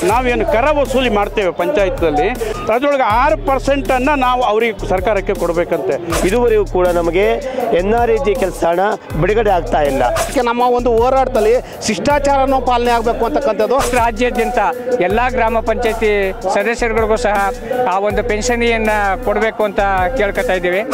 ನಾವೇನು ಕರ ವಸೂಲಿ ಮಾಡ್ತೇವೆ ಪಂಚಾಯತ್ನಲ್ಲಿ ಅದರೊಳಗೆ 6% ನಾವು ಅವರಿಗೆ ಸರ್ಕಾರಕ್ಕೆ ಕೊಡಬೇಕಂತೆ. ಇದುವರೆಗೂ ಕೂಡ ನಮಗೆ NREG ಕೆಲಸ ಹಣ ಬಿಡುಗಡೆ ಆಗ್ತಾ ಇಲ್ಲ. ನಮ್ಮ ಒಂದು ಹೋರಾಟದಲ್ಲಿ ಶಿಷ್ಟಾಚಾರನೂ ಪಾಲನೆ ಆಗಬೇಕು ಅಂತಕ್ಕಂಥದ್ದು. ರಾಜ್ಯಾದ್ಯಂತ ಎಲ್ಲ ಗ್ರಾಮ ಪಂಚಾಯತಿ ಸದಸ್ಯರುಗಳಿಗೂ ಸಹ ಆ ಒಂದು ಪೆನ್ಷನಿಯನ್ನು ಕೊಡಬೇಕು ಅಂತ ಕೇಳ್ಕೊತಾ ಇದ್ದೀವಿ.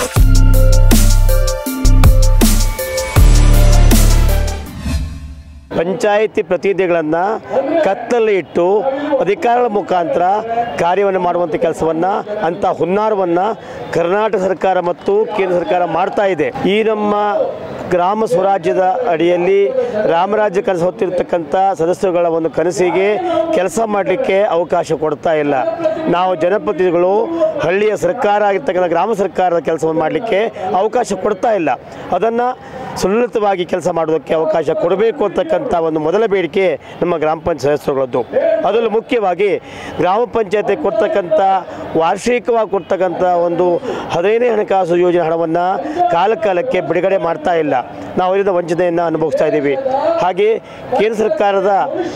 ಪಂಚಾಯಿತಿ ಪ್ರತಿನಿಧಿಗಳನ್ನು ಕತ್ತಲ್ಲಿ ಇಟ್ಟು ಅಧಿಕಾರಿಗಳ ಮುಖಾಂತರ ಕಾರ್ಯವನ್ನು ಮಾಡುವಂಥ ಕೆಲಸವನ್ನು ಅಂಥ ಹುನ್ನಾರವನ್ನು ಕರ್ನಾಟಕ ಸರ್ಕಾರ ಮತ್ತು ಕೇಂದ್ರ ಸರ್ಕಾರ ಮಾಡ್ತಾ ಇದೆ. ಈ ನಮ್ಮ ಗ್ರಾಮ ಸ್ವರಾಜ್ಯದ ಅಡಿಯಲ್ಲಿ ರಾಮರಾಜ್ಯ ಕನಸು ಹೊತ್ತಿರ್ತಕ್ಕಂಥ ಸದಸ್ಯರುಗಳ ಒಂದು ಕನಸಿಗೆ ಕೆಲಸ ಮಾಡಲಿಕ್ಕೆ ಅವಕಾಶ ಕೊಡ್ತಾ ಇಲ್ಲ. ನಾವು ಜನಪ್ರತಿನಿಧಿಗಳು ಹಳ್ಳಿಯ ಸರ್ಕಾರ ಆಗಿರ್ತಕ್ಕಂಥ ಗ್ರಾಮ ಸರ್ಕಾರದ ಕೆಲಸವನ್ನು ಮಾಡಲಿಕ್ಕೆ ಅವಕಾಶ ಕೊಡ್ತಾ ಇಲ್ಲ. ಅದನ್ನು ಸುಲಲಿತವಾಗಿ ಕೆಲಸ ಮಾಡೋದಕ್ಕೆ ಅವಕಾಶ ಕೊಡಬೇಕು ಅಂತಕ್ಕಂಥ ಒಂದು ಮೊದಲ ಬೇಡಿಕೆ ನಮ್ಮ ಗ್ರಾಮ ಪಂಚಾಯತ್ ಸದಸ್ಯರುಗಳದ್ದು. ಅದರಲ್ಲೂ ಮುಖ್ಯವಾಗಿ ಗ್ರಾಮ ಪಂಚಾಯತಿ ಕೊಡ್ತಕ್ಕಂಥ ವಾರ್ಷಿಕವಾಗಿ ಕೊಡ್ತಕ್ಕಂಥ ಒಂದು 15ನೇ ಹಣಕಾಸು ಯೋಜನೆ ಹಣವನ್ನು ಕಾಲಕ್ಕೆ ಬಿಡುಗಡೆ ಮಾಡ್ತಾ ಇಲ್ಲ. ನಾವು ಇದರಿಂದ ವಂಚನೆಯನ್ನು ಅನುಭವಿಸ್ತಾ ಇದ್ದೀವಿ. ಹಾಗೆ ಕೇಂದ್ರ ಸರ್ಕಾರದ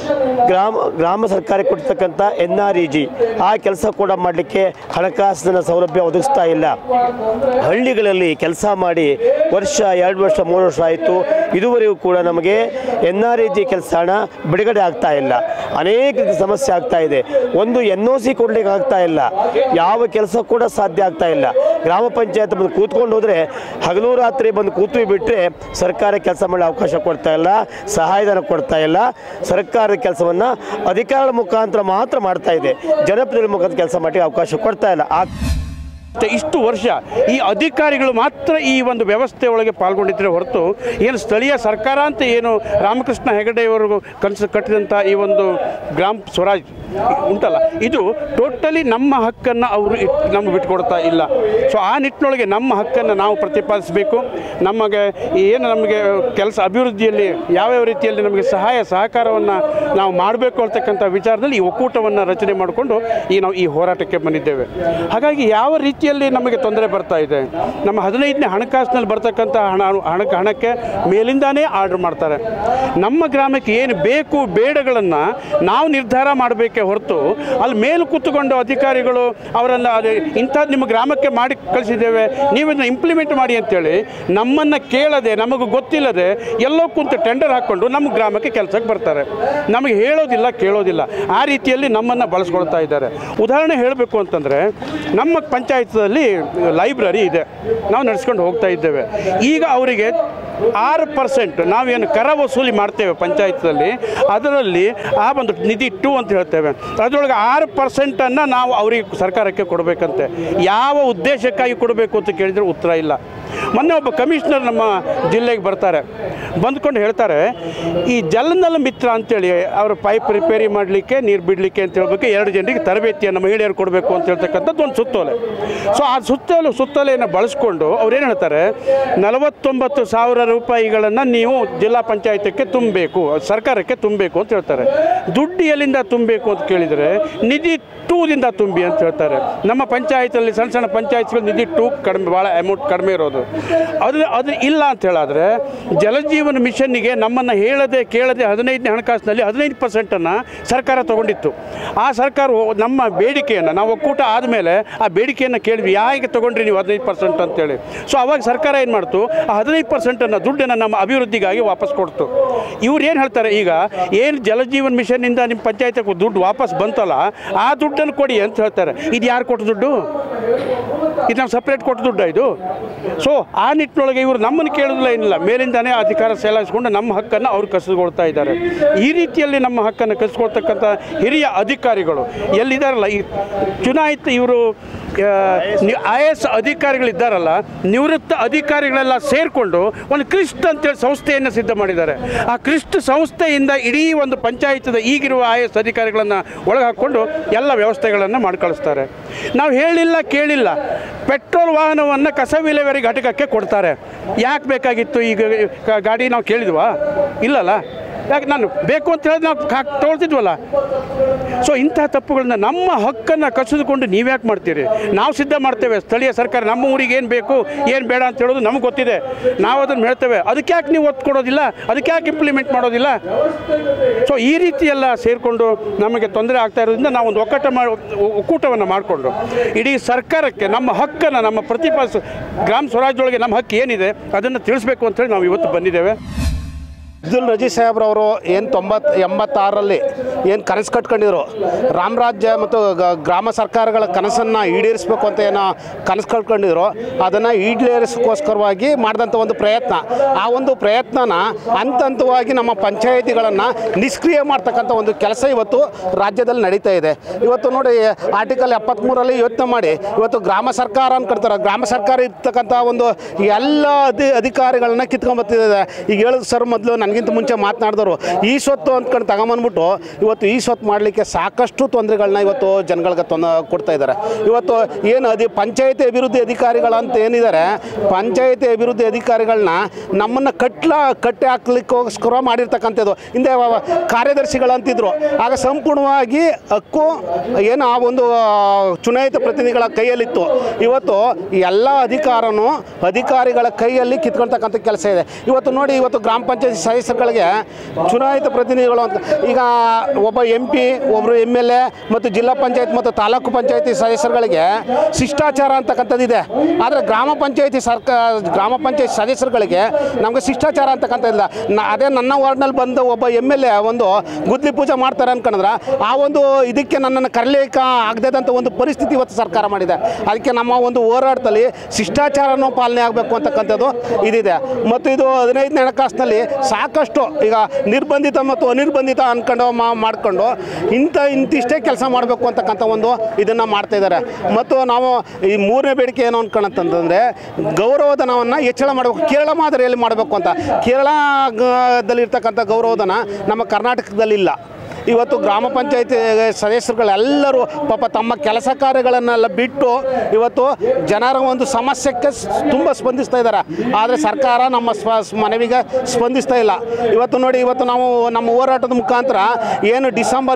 ಗ್ರಾಮ ಸರ್ಕಾರಕ್ಕೆ ಕೊಡ್ತಕ್ಕಂಥ NREG ಆ ಕೆಲಸ ಕೂಡ ಮಾಡಲಿಕ್ಕೆ ಹಣಕಾಸಿನ ಸೌಲಭ್ಯ ಒದಗಿಸ್ತಾ ಇಲ್ಲ. ಹಳ್ಳಿಗಳಲ್ಲಿ ಕೆಲಸ ಮಾಡಿ ವರ್ಷ 2 ವರ್ಷ 3 ವರ್ಷ ಆಯಿತು, ಇದುವರೆಗೂ ಕೂಡ ನಮಗೆ NREG ಕೆಲಸ ಹಣ ಬಿಡುಗಡೆ ಆಗ್ತಾ ಇಲ್ಲ. ಅನೇಕ ರೀತಿ ಸಮಸ್ಯೆ ಆಗ್ತಾ ಇದೆ. ಒಂದು NOC ಕೊಡಲಿಕ್ಕೆ ಆಗ್ತಾ ಇಲ್ಲ. ಯಾವ ಕೆಲಸ ಕೂಡ ಸಾಧ್ಯ ಆಗ್ತಾ ಇಲ್ಲ. ಗ್ರಾಮ ಪಂಚಾಯತ್ ಬಂದು ಕೂತ್ಕೊಂಡು ಹೋದರೆ ಹಗಲು ರಾತ್ರಿ ಬಂದು ಕೂತು ಬಿಟ್ಟರೆ ಸರ್ಕಾರ ಕೆಲಸ ಮಾಡಲು ಅವಕಾಶ ಕೊಡ್ತಾ ಇಲ್ಲ, ಸಹಾಯಧನ ಕೊಡ್ತಾ ಇಲ್ಲ. ಸರ್ಕಾರದ ಕೆಲಸವನ್ನು ಅಧಿಕಾರಿಗಳ ಮುಖಾಂತರ ಮಾತ್ರ ಮಾಡ್ತಾ ಇದೆ. ಜನಪ್ರತಿನಿಧಿಗಳ ಮುಖಾಂತರ ಕೆಲಸ ಮಾಡಲಿಕ್ಕೆ ಅವಕಾಶ ಕೊಡ್ತಾ ಇಲ್ಲ. ಇಷ್ಟು ವರ್ಷ ಈ ಅಧಿಕಾರಿಗಳು ಮಾತ್ರ ಈ ಒಂದು ವ್ಯವಸ್ಥೆ ಒಳಗೆ ಪಾಲ್ಗೊಂಡಿದ್ದರೆ ಹೊರತು ಏನು ಸ್ಥಳೀಯ ಸರ್ಕಾರ ಅಂತ ಏನು ರಾಮಕೃಷ್ಣ ಹೆಗಡೆಯವರು ಕನಸು ಕಟ್ಟಿದಂಥ ಈ ಒಂದು ಗ್ರಾಮ ಸ್ವರಾಜ್ ಉಂಟಲ್ಲ, ಇದು ಟೋಟಲಿ ನಮ್ಮ ಹಕ್ಕನ್ನು ಅವರು ನಮಗೆ ಬಿಟ್ಕೊಡ್ತಾ ಇಲ್ಲ. ಸೊ ಆ ನಿಟ್ಟಿನೊಳಗೆ ನಮ್ಮ ಹಕ್ಕನ್ನು ನಾವು ಪ್ರತಿಪಾದಿಸಬೇಕು. ನಮಗೆ ಏನು ನಮಗೆ ಕೆಲಸ ಅಭಿವೃದ್ಧಿಯಲ್ಲಿ ಯಾವ್ಯಾವ ರೀತಿಯಲ್ಲಿ ನಮಗೆ ಸಹಕಾರವನ್ನು ನಾವು ಮಾಡಬೇಕು ಅಂತಕ್ಕಂಥ ವಿಚಾರದಲ್ಲಿ ಈ ಒಕ್ಕೂಟವನ್ನು ರಚನೆ ಮಾಡಿಕೊಂಡು ನಾವು ಈ ಹೋರಾಟಕ್ಕೆ ಬಂದಿದ್ದೇವೆ. ಹಾಗಾಗಿ ಯಾವ ರೀತಿಯಲ್ಲಿ ನಮಗೆ ತೊಂದರೆ ಬರ್ತಾ ಇದೆ, ನಮ್ಮ 15ನೇ ಹಣಕಾಸಿನಲ್ಲಿ ಬರ್ತಕ್ಕಂಥ ಹಣಕ್ಕೆ ಮೇಲಿಂದಾನೇ ಆರ್ಡರ್ ಮಾಡ್ತಾರೆ. ನಮ್ಮ ಗ್ರಾಮಕ್ಕೆ ಏನು ಬೇಕು ಬೇಡಗಳನ್ನು ನಾವು ನಿರ್ಧಾರ ಮಾಡಬೇಕೇ ಹೊರತು ಅಲ್ಲಿ ಮೇಲೆ ಕೂತ್ಕೊಂಡು ಅಧಿಕಾರಿಗಳು ಅವರನ್ನು ಇಂಥದ್ದು ನಿಮ್ಮ ಗ್ರಾಮಕ್ಕೆ ಮಾಡಿ ಕಳಿಸಿದ್ದೇವೆ ನೀವು ಇದನ್ನು ಇಂಪ್ಲಿಮೆಂಟ್ ಮಾಡಿ ಅಂತೇಳಿ ನಮ್ಮನ್ನು ಕೇಳದೆ ನಮಗೆ ಗೊತ್ತಿಲ್ಲದೆ ಎಲ್ಲೋ ಕುಂತು ಟೆಂಡರ್ ಹಾಕ್ಕೊಂಡು ನಮ್ಮ ಗ್ರಾಮಕ್ಕೆ ಕೆಲಸಕ್ಕೆ ಬರ್ತಾರೆ. ನಮಗೆ ಹೇಳೋದಿಲ್ಲ ಕೇಳೋದಿಲ್ಲ. ಆ ರೀತಿಯಲ್ಲಿ ನಮ್ಮನ್ನು ಬಳಸ್ಕೊಳ್ತಾ ಇದ್ದಾರೆ. ಉದಾಹರಣೆ ಹೇಳಬೇಕು ಅಂತಂದರೆ ನಮ್ಮ ಪಂಚಾಯತ್ನಲ್ಲಿ ಲೈಬ್ರರಿ ಇದೆ, ನಾವು ನಡೆಸ್ಕೊಂಡು ಹೋಗ್ತಾ ಇದ್ದೇವೆ. ಈಗ ಅವರಿಗೆ 6% ನಾವೇನು ಕರ ವಸೂಲಿ ಮಾಡ್ತೇವೆ ಪಂಚಾಯತ್ನಲ್ಲಿ, ಅದರಲ್ಲಿ ಆ ಒಂದು ನಿಧಿ 2 ಅಂತ ಹೇಳ್ತೇವೆ, ಅದರೊಳಗೆ 6% ನಾವು ಅವರಿಗೆ ಸರ್ಕಾರಕ್ಕೆ ಕೊಡಬೇಕಂತೆ. ಯಾವ ಉದ್ದೇಶಕ್ಕಾಗಿ ಕೊಡಬೇಕು ಅಂತ ಕೇಳಿದರೆ ಉತ್ತರ ಇಲ್ಲ. ಮೊನ್ನೆ ಒಬ್ಬ ಕಮಿಷನರ್ ನಮ್ಮ ಜಿಲ್ಲೆಗೆ ಬರ್ತಾರೆ, ಬಂದ್ಕೊಂಡು ಹೇಳ್ತಾರೆ ಈ ಜಲನಲ ಮಿತ್ರ ಅಂತೇಳಿ ಅವರು ಪೈಪ್ ರಿಪೇರಿ ಮಾಡಲಿಕ್ಕೆ ನೀರು ಬಿಡಲಿಕ್ಕೆ ಅಂತ ಹೇಳ್ಬೇಕು 2 ಜನರಿಗೆ ತರಬೇತಿಯನ್ನು ಮಹಿಳೆಯರು ಕೊಡಬೇಕು ಅಂತ ಹೇಳ್ತಕ್ಕಂಥದ್ದು ಒಂದು ಸುತ್ತೋಲೆ. ಸೊ ಆ ಸುತ್ತೋಲೆಯನ್ನು ಬಳಸ್ಕೊಂಡು ಅವ್ರೇನು ಹೇಳ್ತಾರೆ 49,000 ರೂಪಾಯಿಗಳನ್ನು ನೀವು ಜಿಲ್ಲಾ ಪಂಚಾಯತಕ್ಕೆ ತುಂಬಬೇಕು, ಸರ್ಕಾರಕ್ಕೆ ತುಂಬಬೇಕು ಅಂತ ಹೇಳ್ತಾರೆ. ದುಡ್ಡು ಎಲ್ಲಿಂದ ತುಂಬಬೇಕು ಅಂತ ಕೇಳಿದರೆ ನಿಧಿ 2ದಿಂದ ತುಂಬಿ ಅಂತ ಹೇಳ್ತಾರೆ. ನಮ್ಮ ಪಂಚಾಯತಲ್ಲಿ ಸಣ್ಣ ಪಂಚಾಯತ್ಗಳು ನಿಧಿ 2 ಕಡಿಮೆ, ಭಾಳ ಅಮೌಂಟ್ ಕಡಿಮೆ ಇರೋದು. ಅದು ಇಲ್ಲ ಅಂತ ಹೇಳಿದ್ರೆ ಜಲಜೀವನ ಮಿಷನ್ನಿಗೆ ನಮ್ಮನ್ನು ಹೇಳದೆ ಕೇಳದೆ 15ನೇ ಹಣಕಾಸಿನಲ್ಲಿ 15% ಸರ್ಕಾರ ತೊಗೊಂಡಿತ್ತು. ಆ ಸರ್ಕಾರ ನಮ್ಮ ಬೇಡಿಕೆಯನ್ನು ನಾವು ಒಕ್ಕೂಟ ಆದಮೇಲೆ ಆ ಬೇಡಿಕೆಯನ್ನು ಕೇಳಿದ್ವಿ, ಯಾಕೆ ತೊಗೊಂಡ್ರಿ ನೀವು 15% ಅಂತೇಳಿ. ಸೊ ಅವಾಗ ಸರ್ಕಾರ ಏನು ಮಾಡ್ತು, ಆ 15% ದುಡ್ಡನ್ನು ನಮ್ಮ ಅಭಿವೃದ್ಧಿಗಾಗಿ ವಾಪಸ್ ಕೊಡ್ತು. ಇವ್ರು ಏನು ಹೇಳ್ತಾರೆ, ಈಗ ಏನು ಜಲಜೀವನ್ ಮಿಷನ್ನಿಂದ ನಿಮ್ಮ ಪಂಚಾಯತ್ಗೆ ದುಡ್ಡು ವಾಪಸ್ ಬಂತಲ್ಲ ಆ ದುಡ್ಡನ್ನು ಕೊಡಿ ಅಂತ ಹೇಳ್ತಾರೆ. ಇದು ಯಾರು ಕೊಟ್ಟು ದುಡ್ಡು? ಇದು ನಾವು ಸಪ್ರೇಟ್ ಕೊಟ್ಟು ದುಡ್ಡು ಇದು. ಸೊ ಆ ನಿಟ್ಟಿನೊಳಗೆ ಇವರು ನಮ್ಮನ್ನು ಕೇಳೋದಿಲ್ಲ, ಏನಿಲ್ಲ, ಮೇಲಿಂದಾನೇ ಅಧಿಕಾರ ಸೇಲಾಯಿಸ್ಕೊಂಡು ನಮ್ಮ ಹಕ್ಕನ್ನು ಅವ್ರು ಕಸಿದುಕೊಳ್ತಾ ಇದ್ದಾರೆ. ಈ ರೀತಿಯಲ್ಲಿ ನಮ್ಮ ಹಕ್ಕನ್ನು ಕಸಿಕೊಳ್ತಕ್ಕಂಥ ಹಿರಿಯ ಅಧಿಕಾರಿಗಳು ಎಲ್ಲಿದ್ದಾರಲ್ಲ, ಈ ಚುನಾಯಿತ ಇವರು IAS ಅಧಿಕಾರಿಗಳಿದ್ದಾರಲ್ಲ, ನಿವೃತ್ತ ಅಧಿಕಾರಿಗಳೆಲ್ಲ ಸೇರಿಕೊಂಡು ಒಂದು ಕ್ರಿಸ್ಟ್ ಅಂತೇಳಿ ಸಂಸ್ಥೆಯನ್ನು ಸಿದ್ಧ ಮಾಡಿದ್ದಾರೆ. ಆ ಕ್ರಿಸ್ಟ್ ಸಂಸ್ಥೆಯಿಂದ ಇಡೀ ಒಂದು ಪಂಚಾಯತದ ಈಗಿರುವ IAS ಅಧಿಕಾರಿಗಳನ್ನು ಒಳಗೆ ಹಾಕ್ಕೊಂಡು ಎಲ್ಲ ವ್ಯವಸ್ಥೆಗಳನ್ನು ಮಾಡಿ ಕಳಿಸ್ತಾರೆ. ನಾವು ಹೇಳಿಲ್ಲ ಕೇಳಿಲ್ಲ, ಪೆಟ್ರೋಲ್ ವಾಹನವನ್ನು ಕಸ ವಿಲೇವಾರಿ ಘಟಕಕ್ಕೆ ಕೊಡ್ತಾರೆ. ಯಾಕೆ ಬೇಕಾಗಿತ್ತು? ಈಗ ಗಾಡಿ ನಾವು ಕೇಳಿದ್ವಾ? ಇಲ್ಲಲ್ಲ. ಯಾಕೆ ನಾನು ಬೇಕು ಅಂತ ಹೇಳಿದ್ರೆ ನಾವು ತೊಗೊಳ್ತಿದ್ವಲ್ಲ. ಸೊ ಇಂತಹ ತಪ್ಪುಗಳನ್ನ ನಮ್ಮ ಹಕ್ಕನ್ನು ಕಸಿದುಕೊಂಡು ನೀವ್ಯಾಕೆ ಮಾಡ್ತೀರಿ? ನಾವು ಸಿದ್ಧ ಮಾಡ್ತೇವೆ, ಸ್ಥಳೀಯ ಸರ್ಕಾರ ನಮ್ಮ ಊರಿಗೆ ಏನು ಬೇಕು ಏನು ಬೇಡ ಅಂತ ಹೇಳೋದು ನಮ್ಗೆ ಗೊತ್ತಿದೆ, ನಾವು ಅದನ್ನು ಹೇಳ್ತೇವೆ. ಅದಕ್ಕೆ ಯಾಕೆ ನೀವು ಒತ್ತು ಕೊಡೋದಿಲ್ಲ? ಅದಕ್ಕೆ ಯಾಕೆ ಇಂಪ್ಲಿಮೆಂಟ್ ಮಾಡೋದಿಲ್ಲ? ಸೊ ಈ ರೀತಿ ಎಲ್ಲ ಸೇರಿಕೊಂಡು ನಮಗೆ ತೊಂದರೆ ಆಗ್ತಾ ಇರೋದ್ರಿಂದ ನಾವು ಒಂದು ಒಕ್ಕೂಟವನ್ನು ಮಾಡಿಕೊಂಡು ಇಡೀ ಸರ್ಕಾರಕ್ಕೆ ನಮ್ಮ ಹಕ್ಕನ್ನು, ನಮ್ಮ ಗ್ರಾಮ ಸ್ವರಾಜ್ಯದೊಳಗೆ ನಮ್ಮ ಹಕ್ಕು ಏನಿದೆ ಅದನ್ನು ತಿಳಿಸ್ಬೇಕು ಅಂತೇಳಿ ನಾವು ಇವತ್ತು ಬಂದಿದ್ದೇವೆ. ಅಬ್ದುಲ್ ನಜೀರ್ ಸಾಹೇಬ್ರವರು ಏನು 86ರಲ್ಲಿ ಏನು ಕನಸು ಕಟ್ಕೊಂಡಿದ್ರು, ರಾಮರಾಜ್ಯ ಮತ್ತು ಗ್ರಾಮ ಸರ್ಕಾರಗಳ ಕನಸನ್ನು ಈಡೇರಿಸಬೇಕು ಅಂತ ಏನೋ ಕನಸು ಕಟ್ಕೊಂಡಿದ್ರು, ಅದನ್ನು ಈಡೇರಿಸೋಕ್ಕೋಸ್ಕರವಾಗಿ ಮಾಡಿದಂಥ ಒಂದು ಪ್ರಯತ್ನ. ಆ ಒಂದು ಪ್ರಯತ್ನನ ಹಂತವಾಗಿ ನಮ್ಮ ಪಂಚಾಯಿತಿಗಳನ್ನು ನಿಷ್ಕ್ರಿಯ ಮಾಡ್ತಕ್ಕಂಥ ಒಂದು ಕೆಲಸ ಇವತ್ತು ರಾಜ್ಯದಲ್ಲಿ ನಡೀತಾ ಇದೆ. ಇವತ್ತು ನೋಡಿ, ಆರ್ಟಿಕಲ್ 73ರಲ್ಲಿ ಯೋಚನೆ ಮಾಡಿ ಇವತ್ತು ಗ್ರಾಮ ಸರ್ಕಾರ ಅನ್ಕೊಳ್ತಾರೆ. ಗ್ರಾಮ ಸರ್ಕಾರ ಇರ್ತಕ್ಕಂಥ ಒಂದು ಎಲ್ಲ ಅಧಿಕಾರಿಗಳನ್ನ ಕಿತ್ಕೊಂಡ್ಬರ್ತಿದೆ. ಈಗ ಹೇಳಿದ್ರು ಸರ್, ಮೊದಲು ನನಗಿಂತ ಮುಂಚೆ ಮಾತನಾಡಿದವರು ಈ ಸ್ವತ್ತು ಅಂದ್ಕೊಂಡು ತಗೊಂಬಂದ್ಬಿಟ್ಟು ಇವತ್ತು ಈ ಸ್ವತ್ತು ಮಾಡಲಿಕ್ಕೆ ಸಾಕಷ್ಟು ತೊಂದರೆಗಳನ್ನ ಇವತ್ತು ಜನಗಳಿಗೆ ಕೊಡ್ತಾ ಇದ್ದಾರೆ. ಇವತ್ತು ಏನು ಪಂಚಾಯಿತಿ ಅಭಿವೃದ್ಧಿ ಅಧಿಕಾರಿಗಳಂತ ಏನಿದ್ದಾರೆ, ಪಂಚಾಯಿತಿ ಅಭಿವೃದ್ಧಿ ಅಧಿಕಾರಿಗಳನ್ನ ನಮ್ಮನ್ನು ಕಟ್ಟಿ ಹಾಕ್ಲಿಕ್ಕೋಸ್ಕರ ಮಾಡಿರ್ತಕ್ಕಂಥದ್ದು. ಹಿಂದೆ ಕಾರ್ಯದರ್ಶಿಗಳಂತಿದ್ರು, ಆಗ ಸಂಪೂರ್ಣವಾಗಿ ಹಕ್ಕು ಏನು ಆ ಒಂದು ಚುನಾಯಿತ ಪ್ರತಿನಿಧಿಗಳ ಕೈಯಲ್ಲಿತ್ತು. ಇವತ್ತು ಎಲ್ಲ ಅಧಿಕಾರಿಗಳ ಕೈಯಲ್ಲಿ ಕಿತ್ಕೊಳ್ತಕ್ಕಂಥ ಕೆಲಸ ಇದೆ. ಇವತ್ತು ನೋಡಿ, ಇವತ್ತು ಗ್ರಾಮ ಪಂಚಾಯತಿ ಸದಸ್ಯರುಗಳಿಗೆ ಚುನಾಯಿತ ಪ್ರತಿನಿಧಿಗಳು ಅಂತ ಈಗ ಒಬ್ಬ MP, ಒಬ್ಬರು MLA ಮತ್ತು ಜಿಲ್ಲಾ ಪಂಚಾಯತ್ ಮತ್ತು ತಾಲೂಕು ಪಂಚಾಯತಿ ಸದಸ್ಯರುಗಳಿಗೆ ಶಿಷ್ಟಾಚಾರ ಅಂತಕ್ಕಂಥದ್ದಿದೆ. ಆದರೆ ಗ್ರಾಮ ಪಂಚಾಯತಿ ಸದಸ್ಯರುಗಳಿಗೆ ನಮಗೆ ಶಿಷ್ಟಾಚಾರ ಅಂತಕ್ಕಂಥದ್ದಿಲ್ಲ. ಅದೇ ನನ್ನ ವಾರ್ಡ್ನಲ್ಲಿ ಬಂದ ಒಬ್ಬ MLA ಒಂದು ಗುದ್ಲಿ ಪೂಜೆ ಮಾಡ್ತಾರೆ ಅನ್ಕೊಂಡ್ರೆ ಆ ಒಂದು ಇದಕ್ಕೆ ನನ್ನನ್ನು ಕರೀಲಿಕ್ಕೆ ಆಗದಂಥ ಒಂದು ಪರಿಸ್ಥಿತಿ ಇವತ್ತು ಸರ್ಕಾರ ಮಾಡಿದೆ. ಅದಕ್ಕೆ ನಮ್ಮ ಒಂದು ಹೋರಾಟದಲ್ಲಿ ಶಿಷ್ಟಾಚಾರನೂ ಪಾಲನೆ ಆಗಬೇಕು ಅಂತಕ್ಕಂಥದ್ದು ಇದಿದೆ. ಮತ್ತು ಇದು 15ನೇ ಹಣಕಾಸಿನಲ್ಲಿ ಸಾಕಷ್ಟು ಈಗ ನಿರ್ಬಂಧಿತ ಮತ್ತು ಅನಿರ್ಬಂಧಿತ ಅಂದ್ಕೊಂಡು ಮಾಡಿಕೊಂಡು ಇಂತಿಷ್ಟೇ ಕೆಲಸ ಮಾಡಬೇಕು ಅಂತಕ್ಕಂಥ ಒಂದು ಇದನ್ನು ಮಾಡ್ತಾ ಇದ್ದಾರೆ. ಮತ್ತು ನಾವು ಈ 3ನೇ ಬೇಡಿಕೆ ಏನು ಅಂದ್ಕೊಂಡಂತಂದರೆ ಗೌರವಧನವನ್ನು ಹೆಚ್ಚಳ ಮಾಡಬೇಕು, ಕೇರಳ ಮಾದರಿಯಲ್ಲಿ ಮಾಡಬೇಕು ಅಂತ. ಕೇರಳದಲ್ಲಿರ್ತಕ್ಕಂಥ ಗೌರವಧನ ನಮ್ಮ ಕರ್ನಾಟಕದಲ್ಲಿ ಇಲ್ಲ. ಇವತ್ತು ಗ್ರಾಮ ಪಂಚಾಯತಿ ಸದಸ್ಯರುಗಳೆಲ್ಲರೂ ಪಾಪ ತಮ್ಮ ಕೆಲಸ ಕಾರ್ಯಗಳನ್ನೆಲ್ಲ ಬಿಟ್ಟು ಇವತ್ತು ಜನರ ಒಂದು ಸಮಸ್ಯೆಗೆ ತುಂಬ ಸ್ಪಂದಿಸ್ತಾ ಇದ್ದಾರೆ. ಆದರೆ ಸರ್ಕಾರ ನಮ್ಮ ಮನವಿಗೆ ಸ್ಪಂದಿಸ್ತಾ ಇಲ್ಲ. ಇವತ್ತು ನೋಡಿ, ಇವತ್ತು ನಾವು ನಮ್ಮ ಹೋರಾಟದ ಮುಖಾಂತರ ಏನು ಡಿಸೆಂಬರ್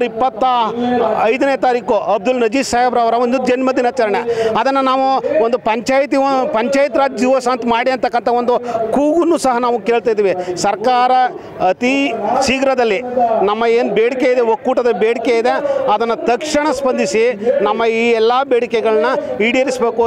25ನೇ ತಾರೀಕು ಅಬ್ದುಲ್ ನಜೀರ್ ಸಾಹೇಬ್ರವರ ಒಂದು ಜನ್ಮದಿನಾಚರಣೆ, ಅದನ್ನು ನಾವು ಒಂದು ಪಂಚಾಯತ್ ರಾಜ್ ದಿವಸ ಅಂತ ಮಾಡಿ ಅಂತಕ್ಕಂಥ ಒಂದು ಕೂಗನ್ನು ಸಹ ನಾವು ಕೇಳ್ತಾ ಇದ್ದೀವಿ. ಸರ್ಕಾರ ಅತಿ ಶೀಘ್ರದಲ್ಲಿ ನಮ್ಮ ಏನು ಬೇಡಿಕೆ ಇದೆ, ಒಕ್ಕೂಟದ ಬೇಡಿಕೆ ಇದೆ, ಅದನ್ನು ತಕ್ಷಣ ಸ್ಪಂದಿಸಿ ನಮ್ಮ ಈ ಎಲ್ಲ ಬೇಡಿಕೆಗಳನ್ನ ಈಡೇರಿಸಬೇಕು.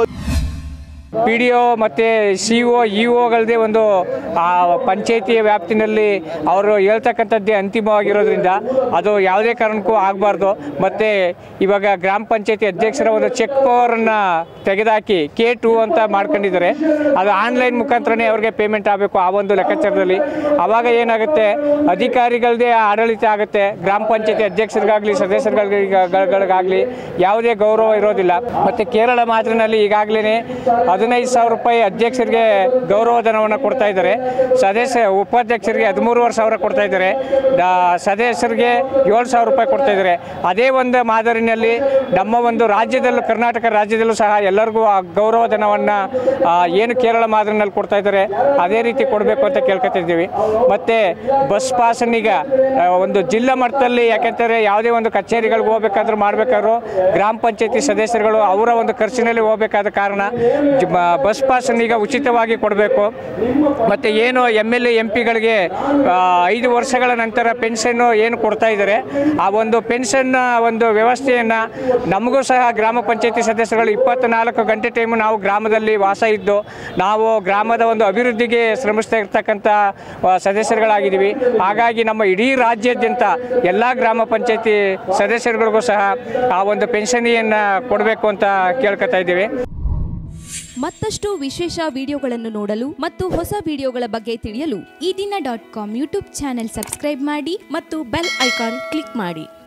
PDO ಮತ್ತು CO EOಗಳದೇ ಒಂದು ಆ ಪಂಚಾಯಿತಿಯ ವ್ಯಾಪ್ತಿನಲ್ಲಿ ಅವರು ಹೇಳ್ತಕ್ಕಂಥದ್ದೇ ಅಂತಿಮವಾಗಿರೋದ್ರಿಂದ ಅದು ಯಾವುದೇ ಕಾರಣಕ್ಕೂ ಆಗಬಾರ್ದು. ಮತ್ತು ಇವಾಗ ಗ್ರಾಮ ಪಂಚಾಯತಿ ಅಧ್ಯಕ್ಷರ ಒಂದು ಚೆಕ್ ಪವರನ್ನು ತೆಗೆದುಹಾಕಿ K2 ಅಂತ ಮಾಡ್ಕೊಂಡಿದ್ದಾರೆ. ಅದು ಆನ್ಲೈನ್ ಮುಖಾಂತರನೇ ಅವ್ರಿಗೆ ಪೇಮೆಂಟ್ ಆಗಬೇಕು ಆ ಒಂದು ಲೆಕ್ಕಾಚಾರದಲ್ಲಿ. ಆವಾಗ ಏನಾಗುತ್ತೆ, ಅಧಿಕಾರಿಗಳದೇ ಆಡಳಿತ ಆಗುತ್ತೆ. ಗ್ರಾಮ ಪಂಚಾಯತಿ ಅಧ್ಯಕ್ಷರಿಗಾಗಲಿ ಸದಸ್ಯರುಗಳಿಗಾಗಲಿ ಯಾವುದೇ ಗೌರವ ಇರೋದಿಲ್ಲ. ಮತ್ತು ಕೇರಳ ಮಾದರಿನಲ್ಲಿ ಈಗಾಗಲೇ 15,000 ರೂಪಾಯಿ ಅಧ್ಯಕ್ಷರಿಗೆ ಗೌರವಧನವನ್ನು ಕೊಡ್ತಾ ಇದ್ದಾರೆ. ಉಪಾಧ್ಯಕ್ಷರಿಗೆ 13,000 ಕೊಡ್ತಾ ಇದ್ದಾರೆ. ಸದಸ್ಯರಿಗೆ 7,000 ರೂಪಾಯಿ ಕೊಡ್ತಾ ಇದ್ದಾರೆ. ಅದೇ ಒಂದು ಮಾದರಿನಲ್ಲಿ ನಮ್ಮ ಒಂದು ರಾಜ್ಯದಲ್ಲೂ, ಕರ್ನಾಟಕ ರಾಜ್ಯದಲ್ಲೂ ಸಹ ಎಲ್ಲರಿಗೂ ಆ ಗೌರವಧನವನ್ನು ಏನು ಕೇರಳ ಮಾದರಿನಲ್ಲಿ ಕೊಡ್ತಾ ಇದ್ದಾರೆ ಅದೇ ರೀತಿ ಕೊಡಬೇಕು ಅಂತ ಕೇಳ್ಕೊತಿದ್ದೀವಿ. ಮತ್ತು ಬಸ್ ಪಾಸನ್ನೀಗ ಒಂದು ಜಿಲ್ಲಾ ಮಟ್ಟದಲ್ಲಿ, ಯಾಕೆಂದರೆ ಯಾವುದೇ ಒಂದು ಕಚೇರಿಗಳಿಗೆ ಹೋಗ್ಬೇಕಾದ್ರೂ ಮಾಡಬೇಕಾದ್ರೂ ಗ್ರಾಮ ಪಂಚಾಯತಿ ಸದಸ್ಯರುಗಳು ಅವರ ಒಂದು ಖರ್ಚಿನಲ್ಲಿ ಹೋಗಬೇಕಾದ ಕಾರಣ ಬಸ್ ಪಾಸನ್ನು ಈಗ ಉಚಿತವಾಗಿ ಕೊಡಬೇಕು. ಮತ್ತು ಏನು MLA MPಗಳಿಗೆ 5 ವರ್ಷಗಳ ನಂತರ ಪೆನ್ಷನ್ನು ಏನು ಕೊಡ್ತಾ ಇದ್ದಾರೆ, ಆ ಒಂದು ಪೆನ್ಷನ್ನ ಒಂದು ವ್ಯವಸ್ಥೆಯನ್ನು ನಮಗೂ ಸಹ ಗ್ರಾಮ ಪಂಚಾಯತಿ ಸದಸ್ಯರುಗಳು 24 ಗಂಟೆ ಟೈಮು ನಾವು ಗ್ರಾಮದಲ್ಲಿ ವಾಸ ಇದ್ದು ನಾವು ಗ್ರಾಮದ ಒಂದು ಅಭಿವೃದ್ಧಿಗೆ ಶ್ರಮಿಸ್ತಾ ಇರ್ತಕ್ಕಂಥ ಸದಸ್ಯರುಗಳಾಗಿದ್ದೀವಿ. ಹಾಗಾಗಿ ನಮ್ಮ ಇಡೀ ರಾಜ್ಯಾದ್ಯಂತ ಎಲ್ಲ ಗ್ರಾಮ ಪಂಚಾಯತಿ ಸದಸ್ಯರುಗಳಿಗೂ ಸಹ ಆ ಒಂದು ಪೆನ್ಷನಿಯನ್ನು ಕೊಡಬೇಕು ಅಂತ ಕೇಳ್ಕೊತಾ ಇದ್ದೀವಿ. ಮತ್ತಷ್ಟು ವಿಶೇಷ ವಿಡಿಯೋಗಳನ್ನು ನೋಡಲು ಮತ್ತು ಹೊಸ ವಿಡಿಯೋಗಳ ಬಗ್ಗೆ ತಿಳಿಯಲು ಈ ದಿನ .com ಯೂಟ್ಯೂಬ್ ಚಾನೆಲ್ ಸಬ್ಸ್ಕ್ರೈಬ್ ಮಾಡಿ ಮತ್ತು ಬೆಲ್ ಐಕಾನ್ ಕ್ಲಿಕ್ ಮಾಡಿ.